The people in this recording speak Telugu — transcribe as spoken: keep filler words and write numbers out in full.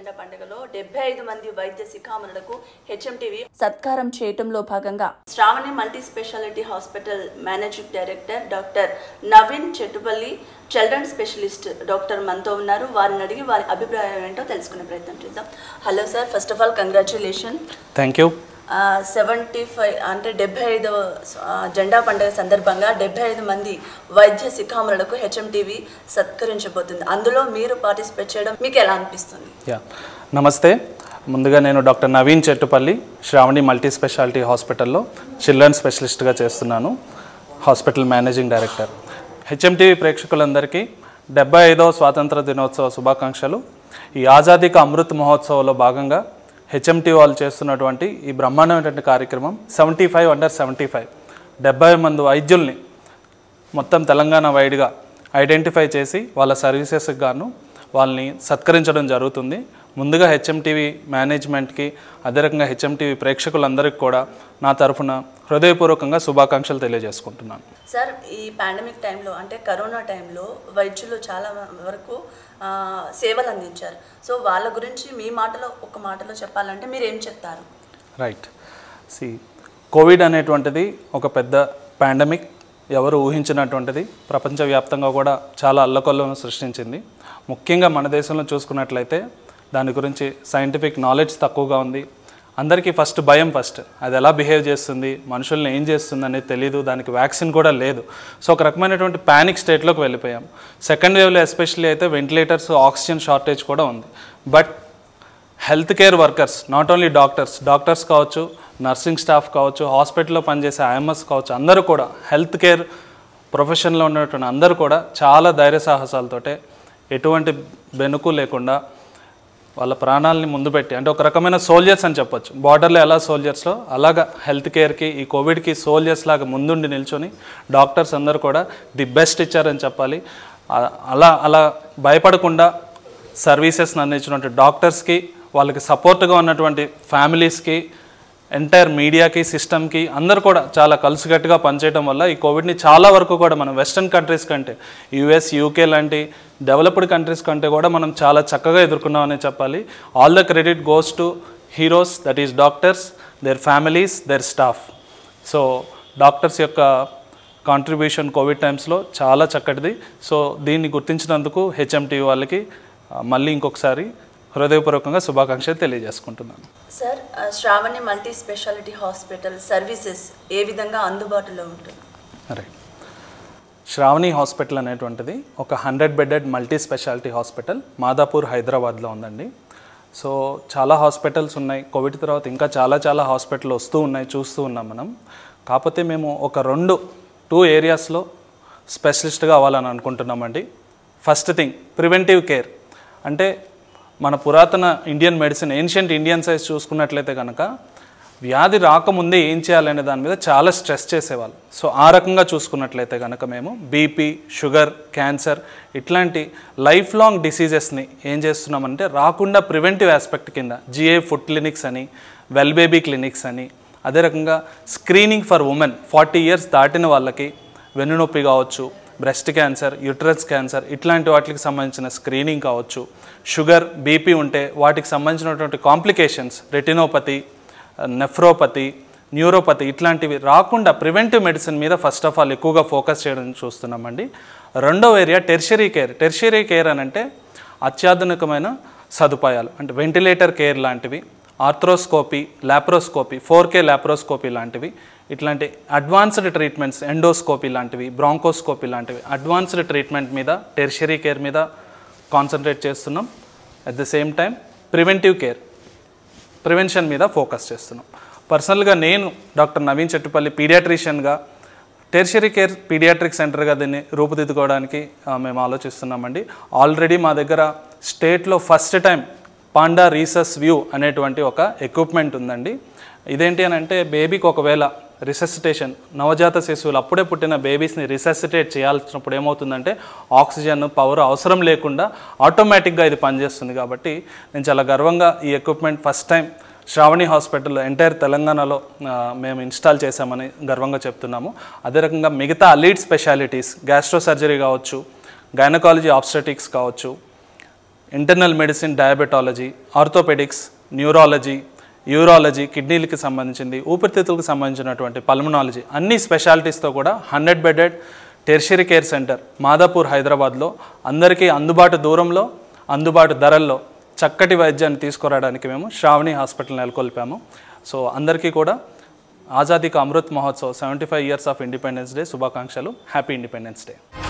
జెండా పండుగలో డెబ్బై ఐదు మంది వైద్య శిఖామణులకు హెచ్ఎంటీవీ సత్కారం చేయటంలో భాగంగా Shravani multi speciality hospital managing director doctor Naveen Chettupalli, children specialist doctor మనతో ఉన్నారు. వారిని అడిగి వారి అభిప్రాయం ఏంటో తెలుసుకునే ప్రయత్నం చేద్దాం. Hello sir, first of all congratulation. Thank you. Seventy five అంటే డెబ్బై ఐదవ జెండా పండుగ సందర్భంగా డెబ్బై ఐదు మంది వైద్య శిఖామణులకు హెచ్ఎంటీవీ సత్కరించబోతుంది. అందులో మీరు పార్టిసిపేట్ చేయడం మీకు ఎలా అనిపిస్తుంది? యా నమస్తే. ముందుగా నేను doctor Naveen Chettupalli, Shravani multi speciality హాస్పిటల్లో చిల్డ్రన్ స్పెషలిస్ట్గా చేస్తున్నాను, హాస్పిటల్ మేనేజింగ్ డైరెక్టర్. హెచ్ఎంటీవీ ప్రేక్షకులందరికీ డెబ్బై ఐదవ స్వాతంత్ర దినోత్సవ శుభాకాంక్షలు. ఈ ఆజాదీ కా అమృత్ మహోత్సవంలో భాగంగా హెచ్ఎంటీవీ వాళ్ళు చేస్తున్నటువంటి ఈ బ్రహ్మాండమైనటువంటి కార్యక్రమం seventy five under seventy five డెబ్బై మంది వైద్యుల్ని మొత్తం తెలంగాణ వైడ్గా ఐడెంటిఫై చేసి వాళ్ళ సర్వీసెస్కి గాను వాళ్ళని సత్కరించడం జరుగుతుంది. ముందుగా హెచ్ఎంటీవీ మేనేజ్మెంట్కి, అదే రకంగా హెచ్ఎంటీవీ ప్రేక్షకులందరికీ కూడా నా తరఫున హృదయపూర్వకంగా శుభాకాంక్షలు తెలియజేసుకుంటున్నాను. సార్, ఈ పాండమిక్ టైంలో అంటే కరోనా టైంలో వైద్యులు చాలా వరకు సేవలు అందించారు. సో వాళ్ళ గురించి మీ మాటలో ఒక మాటలో చెప్పాలంటే మీరు ఏం చెప్తారు? రైట్. సి కోవిడ్ అనేటువంటిది ఒక పెద్ద పాండమిక్, ఎవరు ఊహించినటువంటిది, ప్రపంచవ్యాప్తంగా కూడా చాలా అల్లకొల్లను సృష్టించింది. ముఖ్యంగా మన దేశంలో చూసుకున్నట్లయితే దాని గురించి సైంటిఫిక్ నాలెడ్జ్ తక్కువగా ఉంది. అందరికీ ఫస్ట్ భయం, ఫస్ట్ అది ఎలా బిహేవ్ చేస్తుంది, మనుషుల్ని ఏం చేస్తుంది అనేది తెలియదు, దానికి వ్యాక్సిన్ కూడా లేదు. సో ఒక రకమైనటువంటి ప్యానిక్ స్టేట్లోకి వెళ్ళిపోయాం. సెకండ్ వేవ్లో ఎస్పెషల్లీ అయితే వెంటిలేటర్స్, ఆక్సిజన్ షార్టేజ్ కూడా ఉంది. But health care workers, not only doctors doctors కావచ్చు, నర్సింగ్ స్టాఫ్ కావచ్చు, హాస్పిటల్లో పనిచేసే ఐఎంఎస్ కావచ్చు, అందరూ కూడా హెల్త్ కేర్ ప్రొఫెషన్లో ఉన్నటువంటి అందరూ కూడా చాలా ధైర్య సాహసాలతోటే ఎటువంటి బెనుకు లేకుండా వాళ్ళ ప్రాణాలని ముందు పెట్టి, అంటే ఒక రకమైన సోల్జర్స్ అని చెప్పొచ్చు. బార్డర్లో ఎలా సోల్జర్స్లో అలాగా హెల్త్ కేర్కి, ఈ కోవిడ్కి సోల్జర్స్ లాగా ముందుండి నిల్చొని డాక్టర్స్ అందరూ కూడా ది బెస్ట్ ఇచ్చారని చెప్పాలి. అలా అలా భయపడకుండా సర్వీసెస్ని అందించినటువంటి డాక్టర్స్కి, వాళ్ళకి సపోర్ట్గా ఉన్నటువంటి ఫ్యామిలీస్కి, ఎంటైర్ మీడియాకి, సిస్టమ్కి అందరూ కూడా చాలా కలిసికట్టుగా పనిచేయడం వల్ల ఈ కోవిడ్ని చాలా వరకు కూడా మనం వెస్టర్న్ కంట్రీస్ కంటే, యూఎస్, యూకే లాంటి డెవలప్డ్ కంట్రీస్ కంటే కూడా మనం చాలా చక్కగా ఎదుర్కొన్నామని చెప్పాలి. All the credit goes to heroes, that is doctors, their families, their staff. So doctors యొక్క కాంట్రిబ్యూషన్ కోవిడ్ టైమ్స్లో చాలా చక్కటిది. సో దీన్ని గుర్తించినందుకు హెచ్ఎంటీవీ వాళ్ళకి మళ్ళీ ఇంకొకసారి హృదయపూర్వకంగా శుభాకాంక్షలు తెలియజేసుకుంటున్నాను. Sir, Shravani multi speciality hospital services ఏ విధంగా అందుబాటులో ఉంటుంది? రైట్. శ్రావణి హాస్పిటల్ అనేటువంటిది ఒక hundred bedded multi speciality hospital Madhapur, హైదరాబాద్లో ఉందండి. సో చాలా హాస్పిటల్స్ ఉన్నాయి, కోవిడ్ తర్వాత ఇంకా చాలా చాలా హాస్పిటల్ వస్తూ ఉన్నాయి, చూస్తూ ఉన్నాం మనం. కాకపోతే మేము ఒక రెండు టూ ఏరియాస్లో స్పెషలిస్ట్గా అవ్వాలని అనుకుంటున్నామండి. First thing preventive care. అంటే మన పురాతన Indian medicine, ancient Indian science చూసుకున్నట్లయితే కనుక వ్యాధి రాకముందే ఏం చేయాలనే దాని మీద చాలా స్ట్రెస్ చేసేవాళ్ళు. సో ఆ రకంగా చూసుకున్నట్లయితే కనుక మేము బీపీ, షుగర్, క్యాన్సర్ ఇట్లాంటి లైఫ్ లాంగ్ డిసీజెస్ని ఏం చేస్తున్నామంటే రాకుండా ప్రివెంటివ్ ఆస్పెక్ట్ కింద జిఏ ఫుడ్ క్లినిక్స్ అని, వెల్ బేబీ క్లినిక్స్ అని, అదే రకంగా screening for women forty years దాటిన వాళ్ళకి వెన్నునొప్పి కావచ్చు, బ్రెస్ట్ క్యాన్సర్, యూట్రస్ క్యాన్సర్ ఇట్లాంటి వాటికి సంబంధించిన స్క్రీనింగ్ కావచ్చు, షుగర్, బీపీ ఉంటే వాటికి సంబంధించినటువంటి కాంప్లికేషన్స్, రెటినోపతి, నెఫ్రోపతి, న్యూరోపతి ఇట్లాంటివి రాకుండా ప్రివెంటివ్ మెడిసిన్ మీద ఫస్ట్ ఆఫ్ ఆల్ ఎక్కువగా ఫోకస్ చేయడం చూస్తున్నామండి. రెండవ area tertiary care. Tertiary care అని అంటే అత్యాధునికమైన సదుపాయాలు, అంటే వెంటిలేటర్ కేర్ లాంటివి, arthroscopy, laparoscopy, four K laparoscopy లాంటివి, ఇట్లాంటి అడ్వాన్స్డ్ ట్రీట్మెంట్స్, ఎండోస్కోపీ లాంటివి, బ్రాంకోస్కోపీ లాంటివి అడ్వాన్స్డ్ ట్రీట్మెంట్ మీద, టెర్షరీ కేర్ మీద కాన్సన్ట్రేట్ చేస్తున్నాం. At the same time preventive care, prevention మీద ఫోకస్ చేస్తున్నాం. పర్సనల్గా నేను డాక్టర్ నవీన్ చెట్టుపల్లి పీడియాట్రిషియన్గా టెర్షరీ కేర్ పీడియాట్రిక్ సెంటర్గా దీన్ని రూపుదిద్దుకోవడానికి మేము ఆలోచిస్తున్నామండి. ఆల్రెడీ మా దగ్గర స్టేట్లో first time panda resus view అనేటువంటి ఒక ఎక్విప్మెంట్ ఉందండి. ఇదేంటి అని అంటే బేబీకి ఒకవేళ రిసెసిటేషన్, నవజాత శిశువులు అప్పుడే పుట్టిన బేబీస్ని రిసెసిటేట్ చేయాల్సినప్పుడు ఏమవుతుందంటే ఆక్సిజన్ పవర్ అవసరం లేకుండా ఆటోమేటిక్గా ఇది పనిచేస్తుంది. కాబట్టి నేను చాలా గర్వంగా ఈ ఎక్విప్మెంట్ ఫస్ట్ టైం శ్రావణి హాస్పిటల్లో ఎంటైర్ తెలంగాణలో మేము ఇన్స్టాల్ చేశామని గర్వంగా చెప్తున్నాము. అదే రకంగా మిగతా అలీడ్ స్పెషాలిటీస్, గ్యాస్ట్రో సర్జరీ కావచ్చు, గైనకాలజీ, ఆబ్స్టెటిక్స్ కావచ్చు, internal medicine, diabetology, orthopaedics, neurology, urology, కిడ్నీలకి సంబంధించింది, ఊపిరితిత్తులకు సంబంధించినటువంటి పల్మనాలజీ అన్ని స్పెషాలిటీస్తో కూడా hundred bedded tertiary care centre Madhapur హైదరాబాద్లో అందరికీ అందుబాటు దూరంలో అందుబాటు ధరల్లో చక్కటి వైద్యాన్ని తీసుకురావడానికి మేము శ్రావణి హాస్పిటల్ నెలకొల్పాము. సో అందరికీ కూడా Azadi Ka Amrit Mahotsav seventy five years of independence day శుభాకాంక్షలు. Happy independence day.